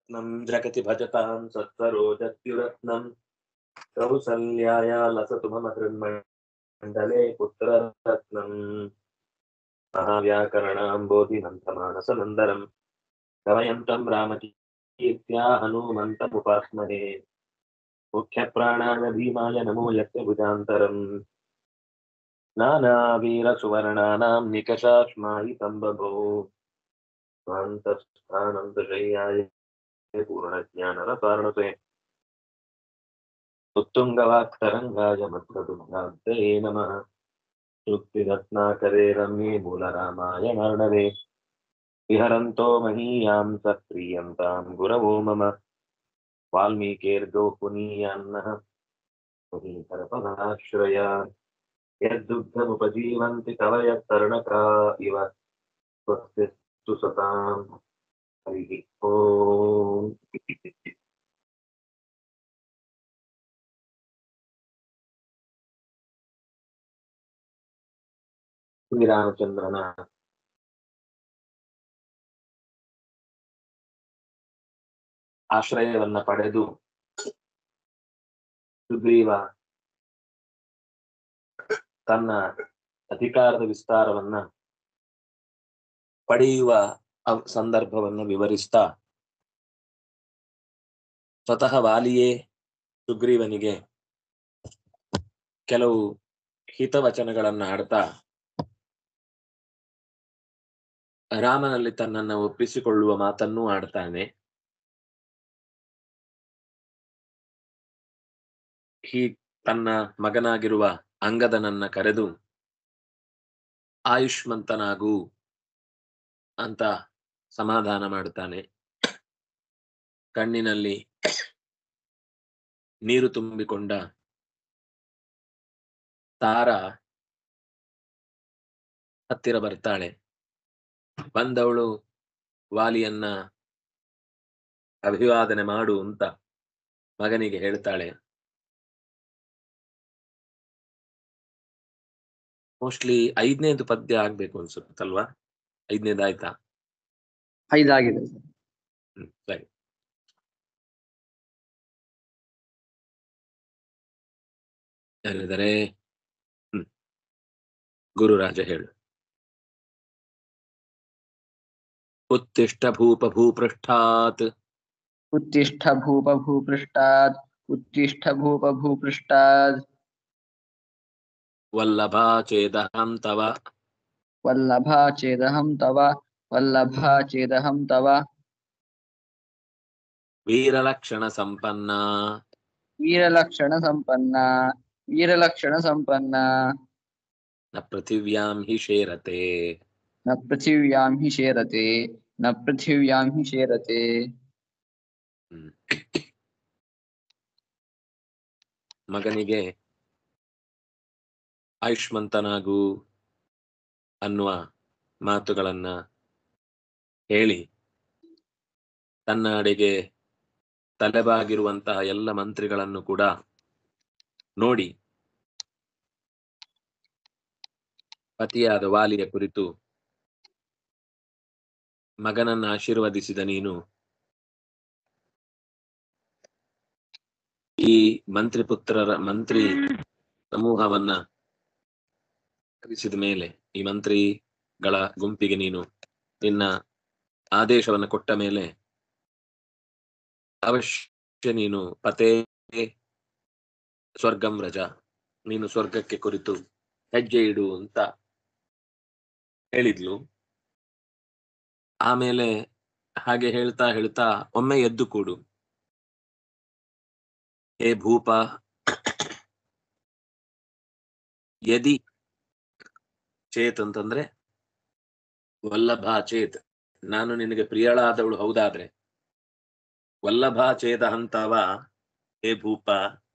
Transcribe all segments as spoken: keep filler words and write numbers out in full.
ನಂ ಜಗತಿ ಭಜತಾಂ ಸತ್ಸರೋಜತ್ಯುರತ್ನಂ ಕೌಸಲ್ಯಾಯ ಲಸತು ಮಮ ಹೃನ್ಮಂಡಲೆ ಪುತ್ರರತ್ನಂ ಮಹಾವ್ಯಾಕರಣಾಂಬೋಧಿನಂತಮಾನಸಮಂದರಂ ಕವಯಂತಂ ರಾಮಕೀರ್ತ್ಯಾ ಹನುಮಂತಮುಪಾಸ್ಮಹೇ ಮುಖ್ಯಪ್ರಾಣಾಯ ಭೀಮಾಯ ನಮೋ ಯस्य ಭುಜಾಂತರಂ ನಾನಾವೀರಸುವರ್ಣಾನಾಂ ನಿಕಷಾಶ್ಮಾಯಿತಂ ಬಭೋ ಸ್ವಾಂತಸ್ಥಾನಂತಶಯ್ಯಾಯ पूर्णज्ञानरसारणसे उत्तुङ्गवाक्तरङ्गाय मध्वदुर्गाब्धये नमः श्रुतिरत्नाकरे रम्ये मूलरामायणार्णवे विहरन्तो महीयां सप्रीयन्तां गुरवो मम वाल्मीकिर्गो पुनीयान्नः मुनीतरपदाश्रया यद्दुग्धमुपजीवन्ति कवयः तरणका इव स्वस्तिस्तु सतां हरिः ओम् ಶ್ರೀರಾಮಚಂದ್ರನ ಆಶ್ರಯವನ್ನ ಪಡೆದು ಸುಗ್ರೀವ ತನ್ನ ಅಧಿಕಾರದ ವಿಸ್ತಾರವನ್ನ ಪಡೆಯುವ ಸಂದರ್ಭವನ್ನು ವಿವರಿಸ್ತಾ ಸ್ವತಃ ವಾಲಿಯೇ ಸುಗ್ರೀವನಿಗೆ ಕೆಲವು ಹಿತವಚನಗಳನ್ನ ಆಡ್ತಾ ರಾಮನಲ್ಲಿ ತನ್ನನ್ನು ಒಪ್ಪಿಸಿಕೊಳ್ಳುವ ಮಾತನ್ನೂ ಆಡ್ತಾನೆ. ಹೀ ತನ್ನ ಮಗನಾಗಿರುವ ಅಂಗದನನ್ನ ಕರೆದು ಆಯುಷ್ಮಂತನಾಗು ಅಂತ ಸಮಾಧಾನ ಮಾಡುತ್ತಾನೆ. ಕಣ್ಣಿನಲ್ಲಿ ನೀರು ತುಂಬಿಕೊಂಡ ತಾರ ಹತ್ತಿರ ಬರ್ತಾಳೆ. ಬಂದವಳು ವಾಲಿಯನ್ನ ಅಭಿವಾದನೆ ಮಾಡು ಅಂತ ಮಗನಿಗೆ ಹೇಳ್ತಾಳೆ. ಮೋಸ್ಟ್ಲಿ ಐದನೇದು ಪದ್ಯ ಆಗ್ಬೇಕು ಅನ್ಸುತ್ತಲ್ವಾ? ಐದನೇದಾಯ್ತಾ? ಐದಾಗಿದೆ. ಹ್ಮ್ ಸರಿ. ಹೇಳಿದರೆ ಹ್ಮ್ ಗುರುರಾಜ ಹೇಳು. ಉತ್ತಿಷ್ಠ ಭೂಪ ಭೂಪೃಷ್ಠಾತ್ ಉತ್ತಿಷ್ಠ ಭೂಪ ಭೂಪೃಷ್ಠಾತ್ ಉತ್ತಿಷ್ಠ ಭೂಪ ಭೂಪೃಷ್ಠಾತ್ ವಲ್ಲಭಾ ಚೇದಹಂ ತವ ವಲ್ಲಭಾ ಚೇದಹಂ ತವ ವಲ್ಲಭಾ ಚೇದಹಂ ತವ ವೀರಲಕ್ಷಣ ಸಂಪನ್ನ ವೀರಲಕ್ಷಣ ಸಂಪನ್ನ ವೀರಲಕ್ಷಣ ಸಂಪನ್ನ ನ ಪೃಥಿವ್ಯಾಂ ಹಿ ಶೇರತೆ ನ ಪೃಥಿವ್ಯಾಂ ಹಿ ಶೇರತೆ ನ ಪೃಥಿವ್ಯಾಂ ಹಿ ಶೇರತೆ. ಮಗನಿಗೆ ಆಯುಷ್ಮಂತನಾಗು ಅನ್ನುವ ಮಾತುಗಳನ್ನ ಹೇಳಿ ತನ್ನ ಅಡೆಗೆ ತಲೆಬಾಗಿರುವಂತಹ ಎಲ್ಲ ಮಂತ್ರಿಗಳನ್ನು ಕೂಡ ನೋಡಿ ಪತಿಯಾದ ವಾಲಿಯ ಕುರಿತು ಮಗನನ್ನು ಆಶೀರ್ವದಿಸಿದ ನೀನು ಈ ಮಂತ್ರಿ ಪುತ್ರರ ಮಂತ್ರಿ ಸಮೂಹವನ್ನ ಕರೆಸಿದ ಮೇಲೆ ಈ ಮಂತ್ರಿಗಳ ಗುಂಪಿಗೆ ನೀನು ನಿನ್ನ ಆದೇಶವನ್ನು ಕೊಟ್ಟ ಮೇಲೆ ಅವಶ್ಯ ನೀನು ಪತೇ ಸ್ವರ್ಗಂ ವ್ರಜ, ನೀನು ಸ್ವರ್ಗಕ್ಕೆ ಕುರಿತು ಹೆಜ್ಜೆ ಇಡು ಅಂತ ಹೇಳಿದ್ಲು. ಆಮೇಲೆ ಹಾಗೆ ಹೇಳ್ತಾ ಹೇಳ್ತಾ ಒಮ್ಮೆ ಎದ್ದು ಕೂಡು. ಹೇ ಭೂಪ, ಯದಿ ಚೇತ್ ಅಂತಂದ್ರೆ ವಲ್ಲಭ ಚೇತ್, ನಾನು ನಿನಗೆ ಪ್ರಿಯಳಾದವಳು ಹೌದಾದ್ರೆ, ವಲ್ಲಭ ಚೇತ ಹಂತವ ಹೇ ಭೂಪ,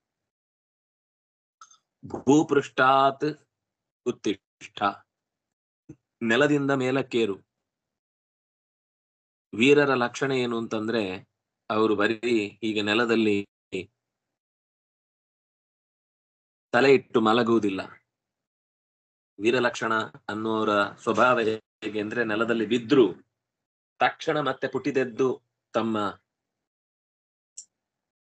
ಭೂಪೃಷ್ಠಾತ್ ಉತ್ತಿಷ್ಠ, ನೆಲದಿಂದ ಮೇಲಕ್ಕೇರು. ವೀರರ ಲಕ್ಷಣ ಏನು ಅಂತಂದ್ರೆ ಅವರು ಬರೀ ಹೀಗೆ ನೆಲದಲ್ಲಿ ತಲೆ ಇಟ್ಟು ಮಲಗುವುದಿಲ್ಲ. ವೀರಲಕ್ಷಣ ಅನ್ನೋರ ಸ್ವಭಾವ ಹೇಗೆ ಅಂದ್ರೆ ನೆಲದಲ್ಲಿ ಬಿದ್ರು ತಕ್ಷಣ ಮತ್ತೆ ಪುಟಿದೆದ್ದು ತಮ್ಮ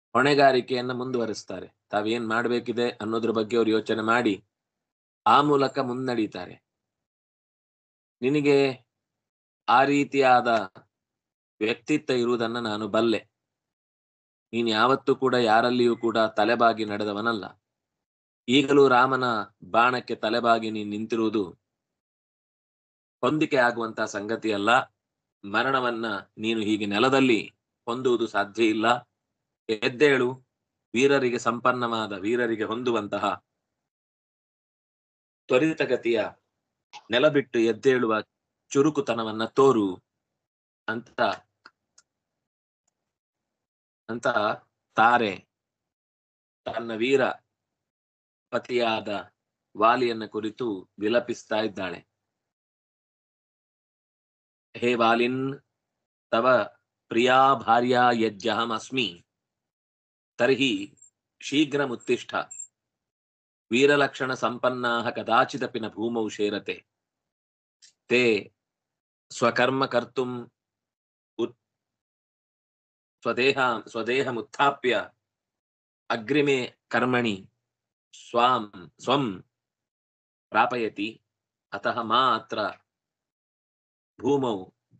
ಹೊಣೆಗಾರಿಕೆಯನ್ನ ಮುಂದುವರಿಸ್ತಾರೆ. ತಾವೇನ್ ಮಾಡ್ಬೇಕಿದೆ ಅನ್ನೋದ್ರ ಬಗ್ಗೆ ಅವ್ರು ಯೋಚನೆ ಮಾಡಿ ಆ ಮೂಲಕ ಮುನ್ನಡೀತಾರೆ. ನಿನಗೆ ಆ ರೀತಿಯಾದ ವ್ಯಕ್ತಿತ್ವ ಇರುವುದನ್ನ ನಾನು ಬಲ್ಲೆ. ನೀನು ಯಾವತ್ತೂ ಕೂಡ ಯಾರಲ್ಲಿಯೂ ಕೂಡ ತಲೆಬಾಗಿ ನಡೆದವನಲ್ಲ. ಈಗಲೂ ರಾಮನ ಬಾಣಕ್ಕೆ ತಲೆಬಾಗಿ ನೀನು ನಿಂತಿರುವುದು ಹೊಂದಿಕೆ ಆಗುವಂತಹ ಸಂಗತಿಯಲ್ಲ. ಮರಣವನ್ನ ನೀನು ಹೀಗೆ ನೆಲದಲ್ಲಿ ಹೊಂದುವುದು ಸಾಧ್ಯ ಇಲ್ಲ. ಎದ್ದೇಳು, ವೀರರಿಗೆ ಸಂಪನ್ನವಾದ ವೀರರಿಗೆ ಹೊಂದುವಂತಹ ತ್ವರಿತಗತಿಯ ನೆಲ ಬಿಟ್ಟು ಎದ್ದೇಳುವ ಚುರುಕುತನವನ್ನ ತೋರು ಅಂತ ಅಂತ ತಾರೆ ತನ್ನ ವೀರ ಪತಿಯಾದ ವಾಲಿಯನ್ನ ಕುರಿತು ವಿಲಪಿಸ್ತಾ ಇದ್ದಾಳೆ. ಹೇ ವಾಲಿನ್, ತವ ಪ್ರಿಯಾ ಭಾರ್ಯಾ ಯಜ್ಜಹಂ ಅಸ್ಮಿ ತರ್ಹಿ ಶೀಘ್ರಮುತ್ತಿಷ್ಠ ವೀರಲಕ್ಷಣ ಸಂಪನ್ನಾಃ ಕದಾಚಿದಪಿ ನ ಭೂಮೌ ಶೇರತೆ ತೇ ಸ್ವಕರ್ಮ ಕರ್ತುಂ ಸ್ವದೇಹ ಸ್ವದೇಹಮುತ್ಥಾಪ್ಯ ಅಗ್ರಿಮೆ ಕರ್ಮಣಿ ಸ್ವಾಂ ಸ್ವಂ ಪ್ರಾಪಯತಿ ಅತಃ ಮಾ ಅತ್ರ ಭೂಮೌ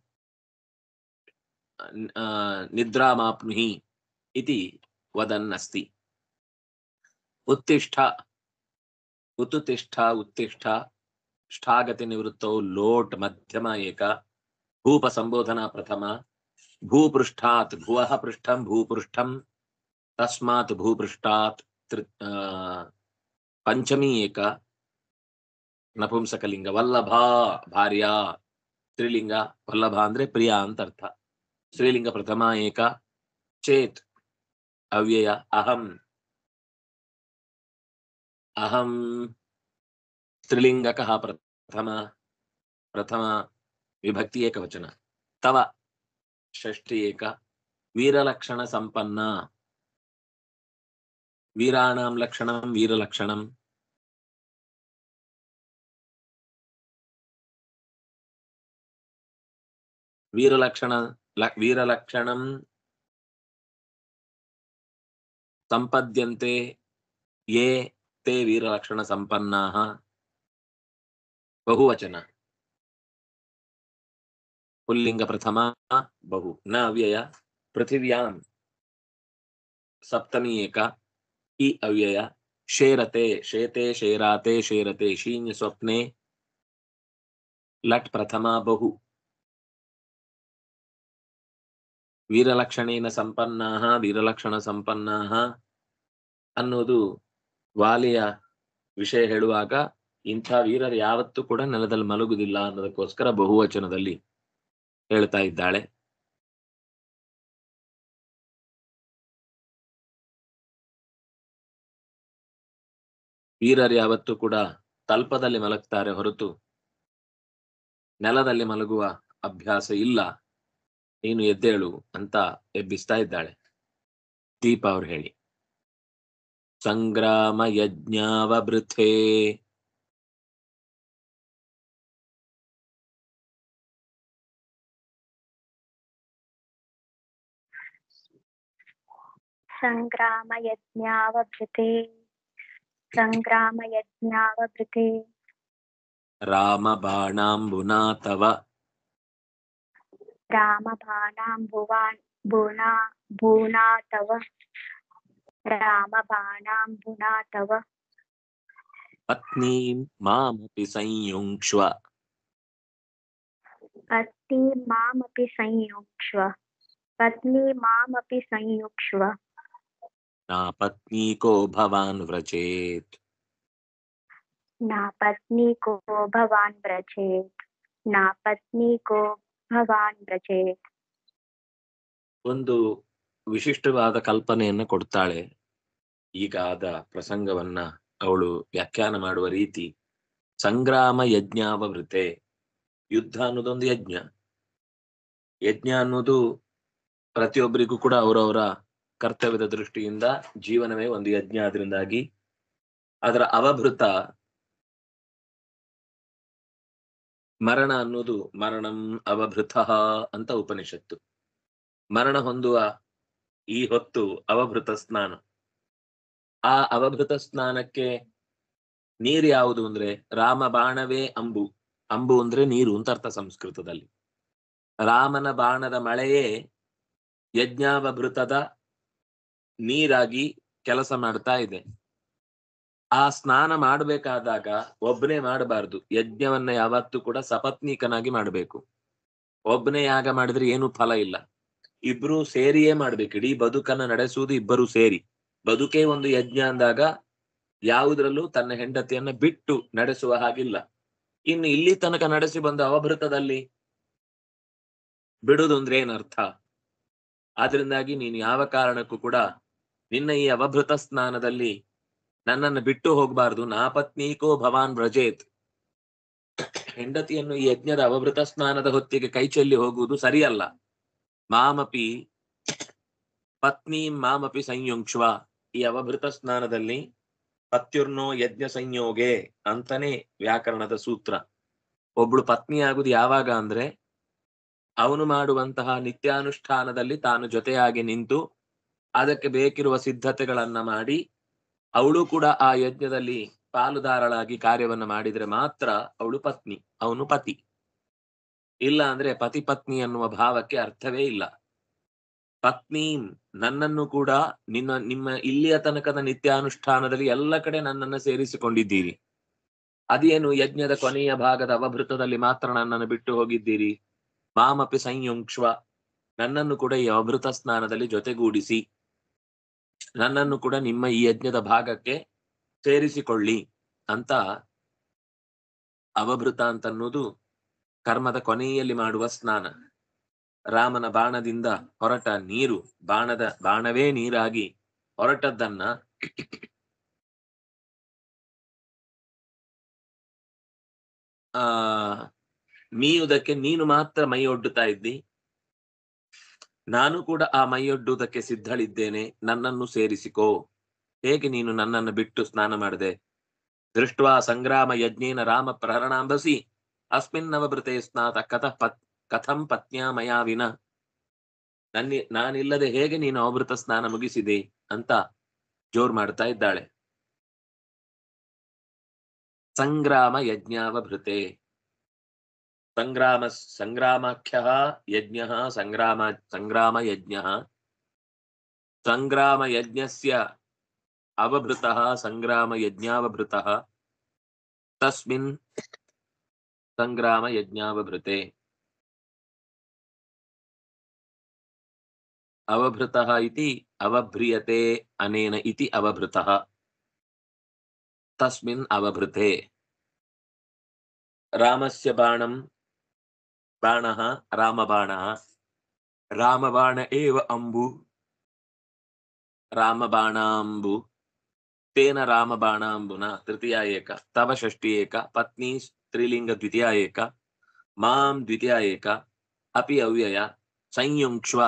ನಿದ್ರಾಮಾಪ್ನುಹಿ ಇತಿ ವದನ್ನಸ್ತಿ. ಉತ್ತಿಷ್ಠ ಉತ್ತುತಿಷ್ಠ ಉತ್ತಿಷ್ಠ ಷ್ಠಾಗತಿ ನಿವೃತ್ತೌ ಲೋಟ್ ಮಧ್ಯಮ ಏಕ ಭೂಪ ಸಂಬೋಧನಾ ಪ್ರಥಮ ಭೂಪೃಷ್ಠಾತ್ ಭುವಃ ಪೃಷ್ಠಂ ಭೂಪೃಷ್ಠಂ ತಸ್ಮಾತ್ ಭೂಪೃಷ್ಠಾತ್ ಪಂಚಮಿ ಏಕ ನಪುಂಸಕಲಿಂಗ ವಲ್ಲಭ ಭಾರ್ಯಾ ಸ್ತ್ರೀಲಿಂಗ. ವಲ್ಲಭ ಅಂದ್ರೆ ಪ್ರಿಯ ಅಂತ ಅರ್ಥ. ಸ್ತ್ರೀಲಿಂಗ ಪ್ರಥಮ ಏಕ ಚೇತ್ ಅವ್ಯಯ ಅಹಂ ಅಹಂ ಸ್ತ್ರೀಲಿಂಗಕಃ ಪ್ರಥಮ ಪ್ರಥಮ ವಿಭಕ್ತಿ ಏಕವಚನ. ತವ ಷಷ್ಠಿ ಏಕ ವೀರಲಕ್ಷಣ ಸಂಪನ್ನ. ವೀರಾಣಾಂ ಲಕ್ಷಣಂ ವೀರಲಕ್ಷಣಂ. ವೀರಲಕ್ಷಣ ವೀರಲಕ್ಷಣಂ ಸಂಪದ್ಯಂತೆ ಯೇ ತೇ ವೀರಲಕ್ಷಣ ಸಂಪನ್ನಾಃ. ಬಹುವಚನ. ಪುಲ್ಲಿಂಗ ಪ್ರಥಮ ಬಹು ನ ಅವ್ಯಯ. ಪೃಥಿವ್ಯಾಂ ಸಪ್ತಮಿ ಏಕ ಈ ಅವ್ಯಯ. ಶೇರತೆ ಶೇತೆ ಶೇರಾತೆ ಶೇರತೆ ಶೀನ್ಯ ಸ್ವಪ್ನೆ ಲಟ್ ಪ್ರಥಮ ಬಹು. ವೀರಲಕ್ಷಣೇನ ಸಂಪನ್ನಾಃ ವೀರಲಕ್ಷಣ ಸಂಪನ್ನಾಃ ಅನ್ನೋದು ವಾಲಿಯ ವಿಷಯ ಹೇಳುವಾಗ ಇಂಥ ವೀರರು ಯಾವತ್ತೂ ಕೂಡ ನೆಲದಲ್ಲಿ ಮಲಗುವುದಿಲ್ಲ ಅನ್ನೋದಕ್ಕೋಸ್ಕರ ಬಹುವಚನದಲ್ಲಿ ಹೇಳ್ತಾ ಇದ್ದಾಳೆ. ವೀರರು ಯಾವತ್ತೂ ಕೂಡ ತಲ್ಪದಲ್ಲಿ ಮಲಗ್ತಾರೆ ಹೊರತು ನೆಲದಲ್ಲಿ ಮಲಗುವ ಅಭ್ಯಾಸ ಇಲ್ಲ. ನೀನು ಎದ್ದೇಳು ಅಂತ ಎಬ್ಬಿಸ್ತಾ ಇದ್ದಾಳೆ. ದೀಪ ಅವ್ರು ಹೇಳಿ. ಸಂಗ್ರಾಮ ಯಜ್ಞಾವಭೃಥೇ ಸಂಗ್ರಾಮ ಯಜ್ಞಾವಭೃತೆ ಸಂಗ್ರಾಮ ಯಜ್ಞಾವಭೃತೆ ರಾಮ ಬಾಣಾಂಬುನಾ ತವ ರಾಮ ಬಾಣಾಂಬುವಾನ್ ಭೂನಾ ಭೂನಾ ತವ ರಾಮ ಬಾಣಾಂಬುನಾ ತವ ಪತ್ನೀಂ ಮಾಮಪಿ ಸಂಯುಂಕ್ಷ್ವ ಪತ್ನಿ ಮಾಮಪಿ ಸಂಯುಕ್ಷ್ವ ಪತ್ನಿ ಮಾಮಪಿ ಸಂಯುಕ್ಷ್ವ ನಾ ಪತ್ನೀಕೋ ಭವಾನ್ ವ್ರಜೇತ್ ನಾ ಪತ್ನೀಕೋ ಭವಾನ್ ವ್ರಜೇತ್ ನಾ ಪತ್ನೀಕೋ ಭವಾನ್ ವ್ರಜೇತ್. ಒಂದು ವಿಶಿಷ್ಟವಾದ ಕಲ್ಪನೆಯನ್ನ ಕೊಡ್ತಾಳೆ. ಈಗ ಆದ ಪ್ರಸಂಗವನ್ನ ಅವಳು ವ್ಯಾಖ್ಯಾನ ಮಾಡುವ ರೀತಿ. ಸಂಗ್ರಾಮ ಯಜ್ಞಾವಭೃತೆ. ಯುದ್ಧ ಅನ್ನೋದೊಂದು ಯಜ್ಞ. ಯಜ್ಞ ಅನ್ನೋದು ಪ್ರತಿಯೊಬ್ಬರಿಗೂ ಕೂಡ ಅವರವರ ಕರ್ತವ್ಯದ ದೃಷ್ಟಿಯಿಂದ ಜೀವನವೇ ಒಂದು ಯಜ್ಞ. ಆದ್ರಿಂದಾಗಿ ಅದರ ಅವಭೃತ ಮರಣ ಅನ್ನೋದು ಮರಣಂ ಅವಭೃತ ಅಂತ ಉಪನಿಷತ್ತು. ಮರಣ ಹೊಂದುವ ಈ ಹೊತ್ತು ಅವಭೃತ ಸ್ನಾನ. ಆ ಅವಭೃತ ಸ್ನಾನಕ್ಕೆ ನೀರು ಯಾವುದು ಅಂದ್ರೆ ರಾಮ ಬಾಣವೇ ಅಂಬು. ಅಂಬು ಅಂದ್ರೆ ನೀರು ಅಂತ ಅರ್ಥ ಸಂಸ್ಕೃತದಲ್ಲಿ. ರಾಮನ ಬಾಣದ ಮಳೆಯೇ ಯಜ್ಞಾವಭೃತದ ನೀರಾಗಿ ಕೆಲಸ ಮಾಡ್ತಾ ಇದೆ. ಆ ಸ್ನಾನ ಮಾಡಬೇಕಾದಾಗ ಒಬ್ಬನೇ ಮಾಡಬಾರ್ದು. ಯಜ್ಞವನ್ನ ಯಾವತ್ತೂ ಕೂಡ ಸಪತ್ನೀಕನಾಗಿ ಮಾಡಬೇಕು. ಒಬ್ಬನೇ ಯಾಗ ಮಾಡಿದ್ರೆ ಏನು ಫಲ ಇಲ್ಲ. ಇಬ್ರು ಸೇರಿಯೇ ಮಾಡ್ಬೇಕು. ಇಡೀ ಬದುಕನ್ನ ನಡೆಸುವುದು ಇಬ್ಬರು ಸೇರಿ. ಬದುಕೇ ಒಂದು ಯಜ್ಞ ಅಂದಾಗ ಯಾವುದ್ರಲ್ಲೂ ತನ್ನ ಹೆಂಡತಿಯನ್ನ ಬಿಟ್ಟು ನಡೆಸುವ ಹಾಗಿಲ್ಲ. ಇನ್ನು ಇಲ್ಲಿ ತನಕ ನಡೆಸಿ ಬಂದ ಅವಭೃತದಲ್ಲಿ ಬಿಡುದು ಅಂದ್ರೆ ಏನರ್ಥ? ಆದ್ರಿಂದಾಗಿ ನೀನು ಯಾವ ಕಾರಣಕ್ಕೂ ಕೂಡ ನಿನ್ನ ಈ ಅವಭೃತ ಸ್ನಾನದಲ್ಲಿ ನನ್ನನ್ನು ಬಿಟ್ಟು ಹೋಗಬಾರ್ದು. ನಾಪತ್ನೀಕೋ ಭವಾನ್ ವ್ರಜೇತ್. ಹೆಂಡತಿಯನ್ನು ಈ ಯಜ್ಞದ ಅವಭೃತ ಸ್ನಾನದ ಹೊತ್ತಿಗೆ ಕೈ ಚೆಲ್ಲಿ ಹೋಗುವುದು ಸರಿಯಲ್ಲ. ಮಾಮಪಿ ಪತ್ನಿ ಮಾಮಪಿ ಸಂಯುಂಕ್ಷ್ವ. ಈ ಅವಭೃತ ಸ್ನಾನದಲ್ಲಿ ಪತ್ಯುರ್ನೋ ಯಜ್ಞ ಸಂಯೋಗೆ ಅಂತಾನೆ ವ್ಯಾಕರಣದ ಸೂತ್ರ. ಒಬ್ಳು ಪತ್ನಿ ಆಗುದು ಯಾವಾಗ ಅಂದ್ರೆ ಅವನು ಮಾಡುವಂತಹ ನಿತ್ಯಾನುಷ್ಠಾನದಲ್ಲಿ ತಾನು ಜೊತೆಯಾಗಿ ನಿಂತು ಅದಕ್ಕೆ ಬೇಕಿರುವ ಸಿದ್ಧತೆಗಳನ್ನ ಮಾಡಿ ಅವಳು ಕೂಡ ಆ ಯಜ್ಞದಲ್ಲಿ ಪಾಲುದಾರಳಾಗಿ ಕಾರ್ಯವನ್ನ ಮಾಡಿದ್ರೆ ಮಾತ್ರ ಅವಳು ಪತ್ನಿ, ಅವನು ಪತಿ. ಇಲ್ಲ ಅಂದ್ರೆ ಪತಿ ಪತ್ನಿ ಅನ್ನುವ ಭಾವಕ್ಕೆ ಅರ್ಥವೇ ಇಲ್ಲ. ಪತ್ನಿ, ನನ್ನನ್ನು ಕೂಡ ನಿನ್ನ ನಿಮ್ಮ ಇಲ್ಲಿಯ ತನಕದ ನಿತ್ಯಾನುಷ್ಠಾನದಲ್ಲಿ ಎಲ್ಲ ಕಡೆ ನನ್ನನ್ನು ಸೇರಿಸಿಕೊಂಡಿದ್ದೀರಿ. ಅದೇನು ಯಜ್ಞದ ಕೊನೆಯ ಭಾಗದ ಅವಭೃತದಲ್ಲಿ ಮಾತ್ರ ನನ್ನನ್ನು ಬಿಟ್ಟು ಹೋಗಿದ್ದೀರಿ? ಮಾಮಪಿ ಸಂಯುಂಕ್ಷ್ವ. ನನ್ನನ್ನು ಕೂಡ ಈ ಅವಭೃತ ಸ್ನಾನದಲ್ಲಿ ಜೊತೆಗೂಡಿಸಿ ನನ್ನನ್ನು ಕೂಡ ನಿಮ್ಮ ಈ ಯಜ್ಞದ ಭಾಗಕ್ಕೆ ಸೇರಿಸಿಕೊಳ್ಳಿ ಅಂತ. ಅವಭೃತ ಅಂತನ್ನುವುದು ಕರ್ಮದ ಕೊನೆಯಲ್ಲಿ ಮಾಡುವ ಸ್ನಾನ. ರಾಮನ ಬಾಣದಿಂದ ಹೊರಟ ನೀರು, ಬಾಣದ ಬಾಣವೇ ನೀರಾಗಿ ಹೊರಟದ್ದನ್ನ ಆ ಮೀಯುವುದಕ್ಕೆ ನೀನು ಮಾತ್ರ ಮೈಯೊಡ್ಡುತ್ತಾ ಇದ್ದಿ. ನಾನು ಕೂಡ ಆ ಮೈಯೊಡ್ಡುವುದಕ್ಕೆ ಸಿದ್ಧಳಿದ್ದೇನೆ, ನನ್ನನ್ನು ಸೇರಿಸಿಕೋ. ಹೇಗೆ ನೀನು ನನ್ನನ್ನು ಬಿಟ್ಟು ಸ್ನಾನ ಮಾಡಿದೆ? ದೃಷ್ಟ್ವಾ ಸಂಗ್ರಾಮ ಯಜ್ಞೇನ ರಾಮ ಪ್ರಹರಣಾಂಬಸಿ ಅಸ್ಮಿನ್ನವಭೃತೆ ಸ್ನಾತ ಕಥ ಪತ್ ಕಥಂ ಪತ್ನ್ಯಾ ಮಯಾ ವಿನ. ನನ್ನ ನಾನಿಲ್ಲದೆ ಹೇಗೆ ನೀನು ಅವಭೃತ ಸ್ನಾನ ಮುಗಿಸಿದೆ ಅಂತ ಜೋರ್ ಮಾಡ್ತಾ ಇದ್ದಾಳೆ. ಸಂಗ್ರಾಮ ಯಜ್ಞಾವಭೃತೆ. ಸಂಗ್ರಾಮ ಸಂಗ್ರಾಮಾಖ್ಯ ಯಜ್ಞ ಸಂಗ್ರಾಮ ಸಂಗ್ರಾಮ ಯಜ್ಞ ಸಂಗ್ರಾಮ ಯಜ್ಞಸ್ಯ ಅವಭೃತಃ ಸಂಗ್ರಾಮ ಯಜ್ಞಾವಭೃತಃ ತಸ್ಮಿನ್ ಸಂಗ್ರಾಮ ಯಜ್ಞಾವಭೃತೆ. ಅವಭೃತಃ ಇತಿ ಅವಭ್ರಿಯತೆ ಅನೇನ ಇತಿ ಅವಭೃತಃ ತಸ್ಮಿನ್ ಅವಭೃತೆ. ರಾಮಸ್ಯ ಬಾಣಂ ಬಾಣಃ ರಾಮಬಾಣಃ ರಾಮಬಾಣ ಏವ ಅಂಬು ರಾಮಬಾಣಾಂಬು ತೇನ ರಾಮಬಾಣಾಂಬುನ ತೃತೀಯ ಏಕ ತವ ಷಷ್ಠಿ ಏಕ ಪತ್ನಿ ಸ್ತ್ರೀಲಿಂಗ ದ್ವಿತೀಯ ಏಕ ಮಾಂ ದ್ವಿತೀಯ ಏಕ ಅಪಿ ಅವ್ಯಯ ಸಂಯುಂಕ್ಷ್ವ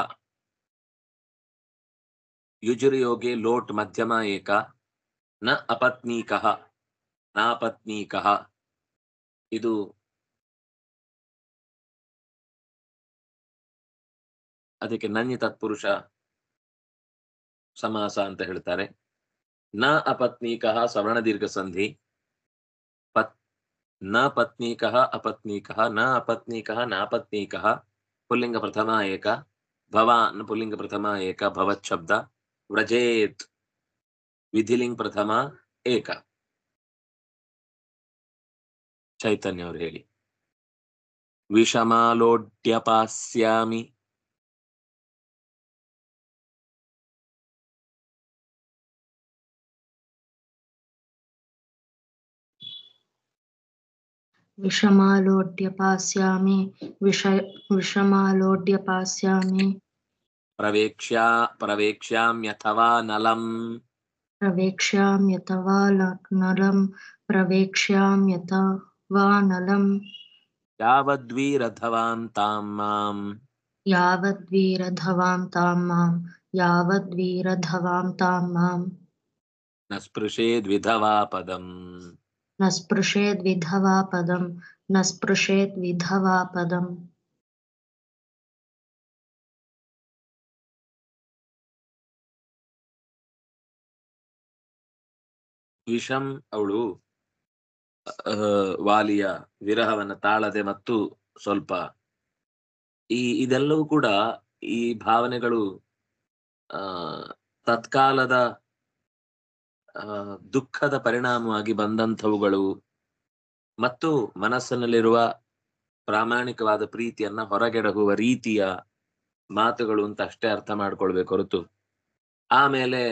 ಯುಜುರ್ಯೋಗೆ ಲೋಟ್ ಮಧ್ಯಮ ಏಕ ನ ಅಪತ್ನೀಕಃ ನಾಪತ್ನೀಕಃ. ಇದು ಅದಕ್ಕೆ ನನ್ಯ ತತ್ಪುರುಷ ಸಮಾಸ ಅಂತ ಹೇಳ್ತಾರೆ. ನ ಅಪತ್ನೀಕಃ ಸವರ್ಣ ದೀರ್ಘ ಸಂಧಿ. ಪತ್ ನ ಪತ್ನೀಕಃ ಅಪತ್ನೀಕಃ ನ ಅಪತ್ನೀಕಃ ನಾಪತ್ನೀಕಃ. ಪುಲ್ಲಿಂಗ ಪ್ರಥಮ ಏಕ ಭವಾನ್ ಪುಲ್ಲಿಂಗ ಪ್ರಥಮ ಏಕ ಭವತ್ ಶಬ್ದ. ವ್ರಜೇತ್ ವಿಧಿಲಿಂಗ್ ಪ್ರಥಮ ಏಕ. ಚೈತನ್ಯ ಅವರು ಹೇಳಿ. ವಿಷಮಾಲೋಡ್ಯಪಾಸ್ಯಾಮಿ ವಿಷಮಾಲೋಡ್ಯಪಾಸ್ಯಾಮಿ ವಿಷ ವಿಷಮಾಲೋಡ್ಯಪಾಸ್ಯಾಮಿ ಪ್ರವೇಕ್ಷ್ಯಾ ಪ್ರವೇಕ್ಷ್ಯಾಮ್ಯಥವಾ ನಲಂ ಪ್ರವೇಕ್ಷ್ಯಾಮ್ಯಥವಾ ನಲಂ ಪ್ರವೇಕ್ಷ್ಯಾಮ್ಯಥವಾ ನಲಂ ಯಾವದ್ವೀರಧವಾಂ ತಾಂ ಮಾಂ ಯಾವದ್ವೀರಧವಾಂ ತಾಂ ಮಾಂ ಯಾವದ್ವೀರಧವಾಂ ತಾಂ ಮಾಂ ನ ಸ್ಪೃಶೇದ್ ವಿಧವಾ ಪದಂ ನ ಸ್ಪೃಶೇದ್ ವಿಧವಾ ಪದಂ ನ ಸ್ಪೃಶೇದ್ ವಿಧವಾ ಪದಂ. ವಿಷಂ ಅವಳು ವಾಲಿಯ ವಿರಹವನ್ನ ತಾಳದೆ ಮತ್ತು ಸ್ವಲ್ಪ ಈ ಇದೆಲ್ಲವೂ ಕೂಡ ಈ ಭಾವನೆಗಳು ಆ ತತ್ಕಾಲದ ಆ ದುಃಖದ ಪರಿಣಾಮವಾಗಿ ಬಂದಂಥವುಗಳು ಮತ್ತು ಮನಸ್ಸಿನಲ್ಲಿರುವ ಪ್ರಾಮಾಣಿಕವಾದ ಪ್ರೀತಿಯನ್ನ ಹೊರಗೆಡಹುವ ರೀತಿಯ ಮಾತುಗಳು ಅಂತ ಅಷ್ಟೇ ಅರ್ಥ ಮಾಡ್ಕೊಳ್ಬೇಕು ಹೊರತು ಆಮೇಲೆ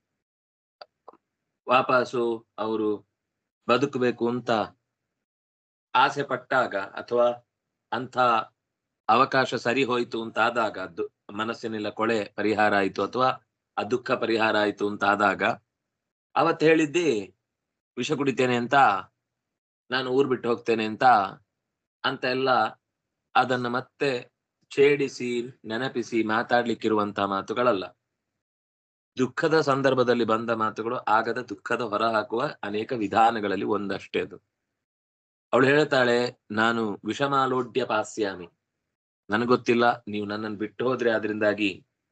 ವಾಪಸ್ಸು ಅವರು ಬದುಕಬೇಕು ಅಂತ ಆಸೆ ಪಟ್ಟಾಗ ಅಥವಾ ಅಂಥ ಅವಕಾಶ ಸರಿ ಹೋಯ್ತು ಅಂತಾದಾಗ ಮನಸ್ಸಿನೆಲ್ಲ ಕೊಳೆ ಪರಿಹಾರ ಆಯ್ತು ಅಥವಾ ಆ ದುಃಖ ಪರಿಹಾರ ಆಯ್ತು ಅಂತಾದಾಗ ಅವತ್ತು ಹೇಳಿದ್ದಿ ವಿಷ ಕುಡಿತೇನೆ ಅಂತ, ನಾನು ಊರ್ ಬಿಟ್ಟು ಹೋಗ್ತೇನೆ ಅಂತ ಅಂತ ಎಲ್ಲ ಅದನ್ನ ಮತ್ತೆ ಛೇಡಿಸಿ ನೆನಪಿಸಿ ಮಾತಾಡ್ಲಿಕ್ಕಿರುವಂತಹ ಮಾತುಗಳಲ್ಲ. ದುಃಖದ ಸಂದರ್ಭದಲ್ಲಿ ಬಂದ ಮಾತುಗಳು ಆಗದ ದುಃಖದ ಹೊರ ಹಾಕುವ ಅನೇಕ ವಿಧಾನಗಳಲ್ಲಿ ಒಂದಷ್ಟೇ ಅದು. ಅವಳು ಹೇಳ್ತಾಳೆ, ನಾನು ವಿಷಮಾಲೋಡ್ಯ ಪಾಸ್ಯಾಮಿ, ನನಗೊತ್ತಿಲ್ಲ ನೀವು ನನ್ನನ್ನು ಬಿಟ್ಟು ಹೋದ್ರೆ ಅದರಿಂದಾಗಿ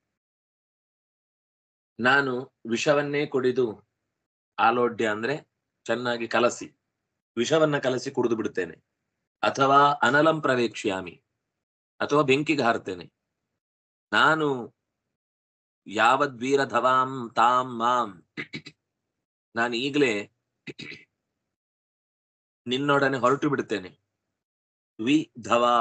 ನಾನು ವಿಷವನ್ನೇ ಕುಡಿದು, ಆಲೋಡ್ಯ ಅಂದ್ರೆ ಚೆನ್ನಾಗಿ ಕಲಸಿ, ವಿಷವನ್ನ ಕಲಸಿ ಕುಡಿದು ಬಿಡ್ತೇನೆ, ಅಥವಾ ಅನಲಂ ಪ್ರವೇಕ್ಷ್ಯಾಮಿ, ಅಥವಾ ಬೆಂಕಿಗೆ ಹಾರ್ತೇನೆ. ನಾನು ಯಾವದ್ವೀರ ಧವಾಂ ತಾಂ ಮಾಂ, ನಾನು ಈಗಲೇ ನಿನ್ನೊಡನೆ ಹೊರಟು ಬಿಡ್ತೇನೆ. ವಿ ಧವಾ,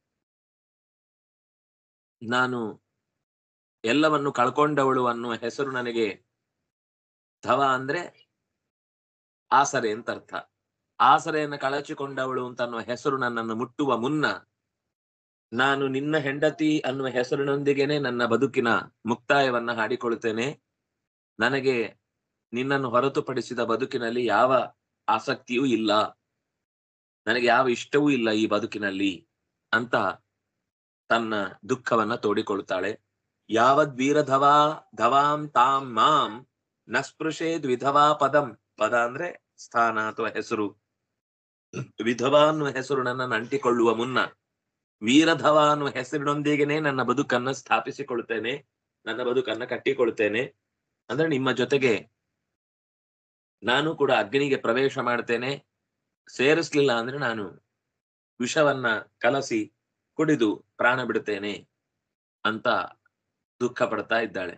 ನಾನು ಎಲ್ಲವನ್ನು ಕಳ್ಕೊಂಡವಳು ಅನ್ನುವ ಹೆಸರು ನನಗೆ, ಧವ ಅಂದ್ರೆ ಆಸರೆ ಅಂತ ಅರ್ಥ. ಆಸರೆಯನ್ನು ಕಳಚಿಕೊಂಡವಳು ಅಂತ ಅನ್ನುವ ಹೆಸರು ನನ್ನನ್ನು ಮುಟ್ಟುವ ಮುನ್ನ ನಾನು ನಿನ್ನ ಹೆಂಡತಿ ಅನ್ನುವ ಹೆಸರಿನೊಂದಿಗೆನೆ ನನ್ನ ಬದುಕಿನ ಮುಕ್ತಾಯವನ್ನ ಹಾಡಿಕೊಳ್ತೇನೆ. ನನಗೆ ನಿನ್ನನ್ನು ಹೊರತುಪಡಿಸಿದ ಬದುಕಿನಲ್ಲಿ ಯಾವ ಆಸಕ್ತಿಯೂ ಇಲ್ಲ, ನನಗೆ ಯಾವ ಇಷ್ಟವೂ ಇಲ್ಲ ಈ ಬದುಕಿನಲ್ಲಿ ಅಂತ ತನ್ನ ದುಃಖವನ್ನ ತೋಡಿಕೊಳ್ತಾಳೆ. ಯಾವದ್ವೀರ ಧವಾ ಧವಾಂ ತಾಂ ಮಾಂ ನ ಸ್ಪೃಶೇದ್ ವಿಧವಾ ಪದಂ, ಪದ ಅಂದ್ರೆ ಸ್ಥಾನ ಅಥವಾ ಹೆಸರು. ವಿಧವಾ ಅನ್ನುವ ಹೆಸರು ನನ್ನನ್ನು ಅಂಟಿಕೊಳ್ಳುವ ಮುನ್ನ ವೀರಧವ ಅನ್ನುವ ಹೆಸರಿನೊಂದಿಗೆನೆ ನನ್ನ ಬದುಕನ್ನ ಸ್ಥಾಪಿಸಿಕೊಳ್ತೇನೆ, ನನ್ನ ಬದುಕನ್ನ ಕಟ್ಟಿಕೊಳ್ತೇನೆ. ಅಂದ್ರೆ ನಿಮ್ಮ ಜೊತೆಗೆ ನಾನು ಕೂಡ ಅಗ್ನಿಗೆ ಪ್ರವೇಶ ಮಾಡ್ತೇನೆ, ಸೇರಿಸ್ಲಿಲ್ಲ ಅಂದ್ರೆ ನಾನು ವಿಷವನ್ನ ಕಲಸಿ ಕುಡಿದು ಪ್ರಾಣ ಬಿಡುತ್ತೇನೆ ಅಂತ ದುಃಖ ಪಡ್ತಾ ಇದ್ದಾಳೆ.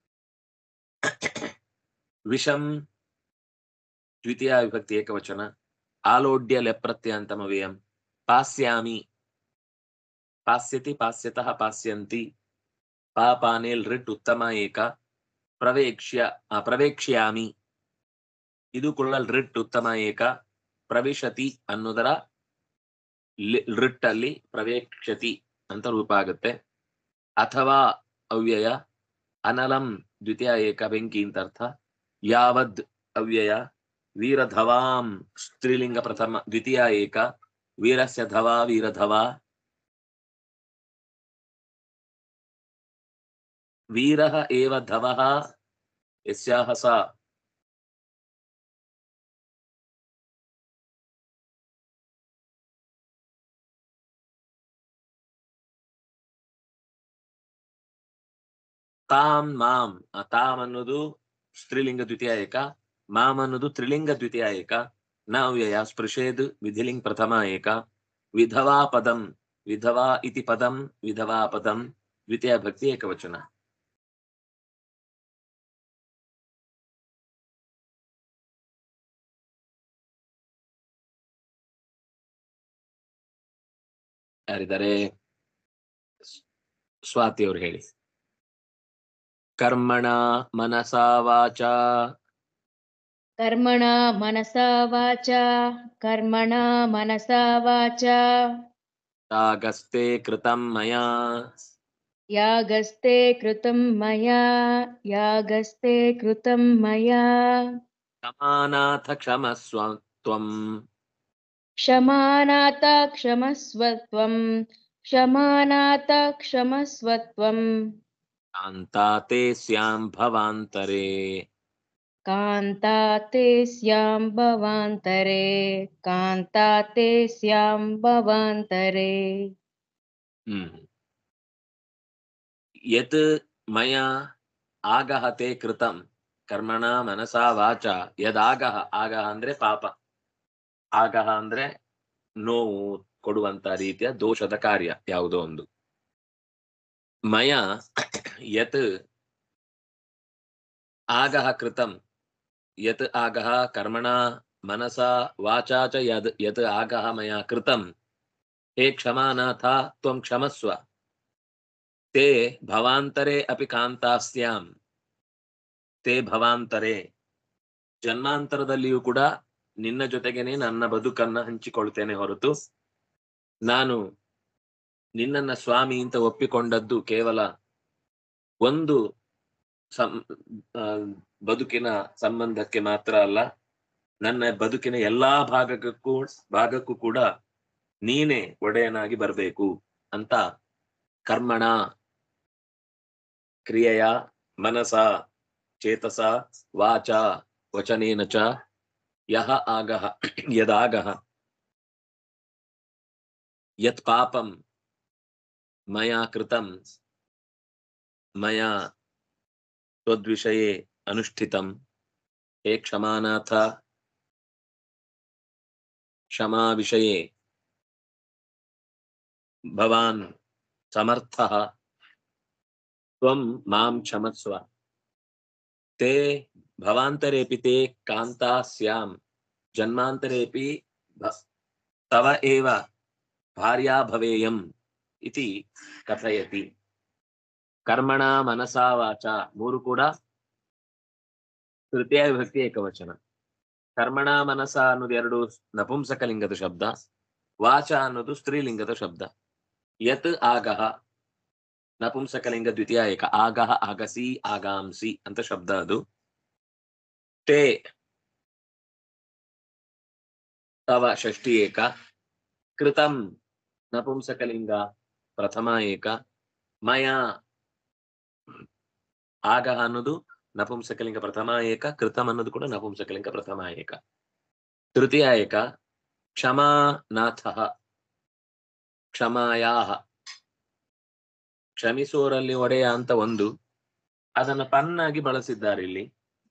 ವಿಷಂ ದ್ವಿತೀಯ ವಿಭಕ್ತಿ ಏಕವಚನ. ಆಲೋಡ್ಯ ಲೆಪ್ರತ್ಯಂತಮವ್ಯಯಂ. ಪಾಸ್ಯಾಮಿ, ಪಾಸ್ಯತಿ ಪಾಸ್ಯತಃ ಪಾಸ್ಯಂತಿ, ಪಾಪಾನೇಲ್ ರಿಟ್ ಉತ್ತಮ ಏಕ. ಪ್ರವೇಕ್ಷ್ಯ ಪ್ರವೇಕ್ಷ್ಯಾಮಿ, ಇದು ಕುಳ್ಳಲ್ ರಿಟ್ ಉತ್ತಮ ಏಕ. ಪ್ರವಿಶತಿ ಅನ್ನೋದರ ರಿಟ್ ಅಲ್ಲಿ ಪ್ರವೇಕ್ಷತಿ ಅಂತ ರೂಪ ಆಗುತ್ತೆ. ಅಥವಾ ಅವ್ಯಯ. ಅನಲಂ ದ್ವಿತೀಯ ಏಕ, ಬೆಂಕಿ ಅಂತ ಅರ್ಥ. ಯಾವದ್ ಅವ್ಯಯ. ವೀರಧವಾಂ ಸ್ತ್ರೀಲಿಂಗ ಪ್ರಥಮ ದ್ವಿತೀಯ ಏಕ. ವೀರಸ್ಯ ಧವಾ ವೀರಧವಾ. ವೀರಃ ಏವ ಧವಃ ಯಸ್ಯಾಹ ಸಾ. ತಾಂ ಮಾಂ, ತಾಮ್ ಅನ್ನೋದು ಸ್ತ್ರೀಲಿಂಗ ದ್ವಿತೀಯ ಏಕ, ಮಾಂ ಅನ್ನೋದು ತ್ರಿಲಿಂಗ ದ್ವಿತೀಯ ಏಕ. ನ ಅವ್ಯಯ. ಸ್ಪೃಶೇದ್ ವಿಧಿಲಿಂಗ್ ಪ್ರಥಮ ಏಕ. ವಿಧವಾ ಪದಂ, ವಿಧವಾ ಇತಿ ಪದಂ, ವಿಧವಾ ಪದಂ ದ್ವಿತೀಯ ಭಕ್ತಿ ಏಕವಚನ. ಯಾರಿದ್ದಾರೆ? ಸ್ವಾತಿ ಅವರು ಹೇಳಿ. ಕರ್ಮಣ ಮನಸಾ ವಾಚಾ, ಕರ್ಮಣ ಮನಸಾ ವಾಚಾ, ಕರ್ಮಣ ಮನಸಾ ವಾಚಾ. ಯಾಗಸ್ತೆ ಕೃತಂ ಮಯಾ, ಯಾಗಸ್ತೆ ಕೃತಂ ಮಯಾ, ಯಾಗಸ್ತೆ ಕೃತಂ ಮಯಾ. ಕ್ಷಮಾನಾಥ ಕ್ಷಮಸ್ವ ತ್ವಂ, ಕ್ಷಮಾನಾಥ ಕ್ಷಮಸ್ವ ತ್ವಂ, ಕ್ಷಮಾನಾಥ ಕ್ಷಮಸ್ವ ತ್ವಂ. ಕಾಂತಾತೆ ಸ್ಯಾಂ ಭವಾಂತರೇ, ಕಾಂತಾತೆ ಸ್ಯಾಂ ಭವಾಂತರೇ, ಕಾಂತಾತೆ ಸ್ಯಾಂ ಭವಾಂತರೇ. ಹ್ಮ್ ಯತ್ ಮಯಾ ಆಗಹತೆ ಕೃತಂ ಕರ್ಮಣ ಮನಸಾ ವಾಚ ಯದಾಗಹ, ಆಗಹ ಅಂದ್ರೆ ಪಾಪ, ಆಗಹ ಅಂದ್ರೆ ನೋವು ಕೊಡುವಂತ ರೀತಿಯ ದೋಷದ ಕಾರ್ಯ ಯಾವುದೋ ಒಂದು. ಮಯ ಯತ್ ಆಗಹ ಕೃತಂ, ಯತ್ ಆಗಹ ಕರ್ಮಣ ಮನಸಾ ವಾಚಾ ಚ ಯದ್ ಯತ್ ಆಗಹ ಮಯ ಕೃತಂ, ಹೇ ಕ್ಷಮಾನಾಥ ತ್ವಂ ಕ್ಷಮಸ್ವ, ತೇ ಭವಾಂತರೆ ಅಪಿ ಕಾಂತಾಸ್ಯಾಂ, ತೇ ಭವಾಂತರೆ, ಜನ್ಮಾಂತರದಲ್ಲಿಯೂ ಕೂಡ ನಿನ್ನ ಜೊತೆಗೇನೆ ನನ್ನ ಬದುಕನ್ನ ಹಂಚಿಕೊಳ್ತೇನೆ ಹೊರತು ನಾನು ನಿನ್ನನ್ನ ಸ್ವಾಮಿ ಅಂತ ಒಪ್ಪಿಕೊಂಡದ್ದು ಕೇವಲ ಒಂದು ಸಂ ಆ, ಬದುಕಿನ ಸಂಬಂಧಕ್ಕೆ ಮಾತ್ರ ಅಲ್ಲ, ನನ್ನ ಬದುಕಿನ ಎಲ್ಲಾ ಭಾಗಕ್ಕೂ ಭಾಗಕ್ಕೂ ಕೂಡ ನೀನೇ ಒಡೆಯನಾಗಿ ಬರಬೇಕು ಅಂತ ಕರ್ಮಣ ಕ್ರಿಯೆಯ, ಮನಸ ಚೇತಸ, ವಾಚ ವಚನೇನ ಚ ಯಹ ಆಗಹ ಯದಾಗಹ ಯತ್ ಪಾಪಂ ಮಯಾ ಕೃತಂ ಮಯಾ ತ್ವದ್ವಿಷಯೇ ಅನುಷ್ಠಿತಂ, ಹೇ ಕ್ಷಮಾನಾಥ ಕ್ಷಮಾ ವಿಷಯೇ ಭವಾನ್ ಸಮರ್ಥಃ, ತ್ವಂ ಮಾಂ ಕ್ಷಮಸ್ವ, ತೇ ಭವಾಂತರೇಪಿ ತೇ ಕಾಂತಾ ಸ್ಯಾಂ, ಜನ್ಮಾಂತರೇಪಿ ಭ- ತವ ಏವ ಭಾರ್ಯಾ ಭವೇಯಂ ಇತಿ ಕಥಯತಿ. ಕರ್ಮಣ ಮನಸಾ ವಾಚ ಮೂರು ಕೂಡ ತೃತೀಯ ವಿಭಕ್ತಿ ಏಕವಚನ. ಕರ್ಮಣ ಮನಸ ಅನ್ನೋದು ಎರಡು ನಪುಂಸಕಲಿಂಗದ ಶಬ್ದ, ವಾಚ ಅನ್ನೋದು ಸ್ತ್ರೀಲಿಂಗದ ಶಬ್ದ. ಯತ್ ಆಗಹ ನಪುಂಸಕಲಿಂಗ ದ್ವಿತೀಯ ಏಕ, ಆಗಹ ಆಗಸಿ ಆಗಾಂಸಿ ಅಂತ ಶಬ್ದ ಅದು. ತೇ ತವ ಷಷ್ಠಿ ಏಕ, ಕೃತಂ ನಪುಂಸಕಲಿಂಗ ಪ್ರಥಮ ಏಕ, ಮಯ ಆಗಹ ಅನ್ನೋದು ನಪುಂಸಕಲಿಂಗ ಪ್ರಥಮ ಏಕ, ಕೃತಂ ಅನ್ನೋದು ಕೂಡ ನಪುಂಸಕಲಿಂಗ ಪ್ರಥಮ ಏಕ. ತೃತೀಯ ಏಕ ಕ್ಷಮಾನಾಥಃ, ಕ್ಷಮಾಯಾಹ, ಕ್ಷಮಿಸುವವರಲ್ಲಿ ಒಡೆಯ ಅಂತ ಒಂದು, ಅದನ್ನ ಪನ್ನಾಗಿ ಬಳಸಿದ್ದಾರೆ ಇಲ್ಲಿ.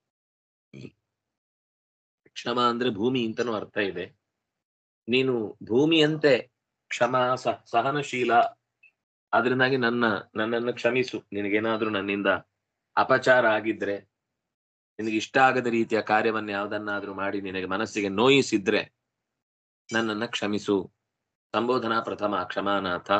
ಕ್ಷಮ ಅಂದ್ರೆ ಭೂಮಿ ಅಂತನೂ ಅರ್ಥ ಇದೆ. ನೀನು ಭೂಮಿಯಂತೆ ಕ್ಷಮಾ ಸಹ ಸಹನಶೀಲ, ಅದರಿಂದಾಗಿ ನನ್ನ ನನ್ನನ್ನು ಕ್ಷಮಿಸು. ನಿನಗೇನಾದ್ರೂ ನನ್ನಿಂದ ಅಪಚಾರ ಆಗಿದ್ರೆ, ನಿನಗೆ ಇಷ್ಟ ಆಗದ ರೀತಿಯ ಕಾರ್ಯವನ್ನ ಯಾವುದನ್ನಾದ್ರೂ ಮಾಡಿ ನಿನಗೆ ಮನಸ್ಸಿಗೆ ನೋಯಿಸಿದ್ರೆ ನನ್ನನ್ನ ಕ್ಷಮಿಸು. ಸಂಬೋಧನಾ ಪ್ರಥಮ ಕ್ಷಮಾನಾಥ.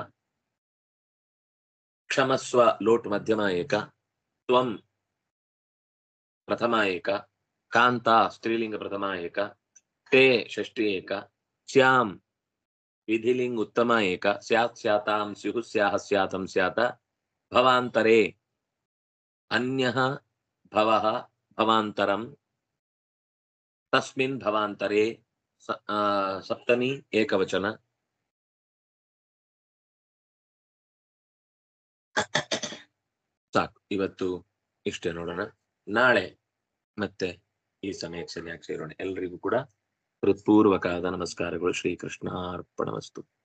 ಕ್ಷಮಸ್ವ ಲೋಟ್ ಮಧ್ಯಮ ಏಕ, ತ್ವಂ ಪ್ರಥಮ ಏಕ, ಕಾಂತ ಸ್ತ್ರೀಲಿಂಗ ಪ್ರಥಮ ಏಕ, ತೇ ಷಷ್ಠಿ ಏಕ, ಸ್ಯಾಂ ವಿಧಿಲಿಂಗ ಉತ್ತಮ ಏಕ, ಸ್ಯಾತ್ ಸ್ಯಾತಾಂ ಸ್ಯುಃ ಸ್ಯಾಹ ಸ್ಯಾತಂ ಸ್ಯಾತ, ಭವಾಂತರೇ ಅನ್ಯಃ ಭವಃ ಭವಾಂತರಂ, ತಸ್ಮಿನ್ ಭವಾಂತರೇ ಸ- ಆ, ಸಪ್ತಮಿ ಏಕವಚನ. ಸಾಕು, ಇವತ್ತು ಇಷ್ಟೇ ನೋಡೋಣ. ನಾಳೆ ಮತ್ತೆ ಈ ಸಮಯಕ್ಕೆ ಸರಿಯಾಗಿ ಸೇರೋಣ. ಎಲ್ರಿಗೂ ಕೂಡ ಹೃತ್ಪೂರ್ವಕವಾದ ನಮಸ್ಕಾರಗಳು. ಶ್ರೀಕೃಷ್ಣ ಅರ್ಪಣಮಸ್ತು.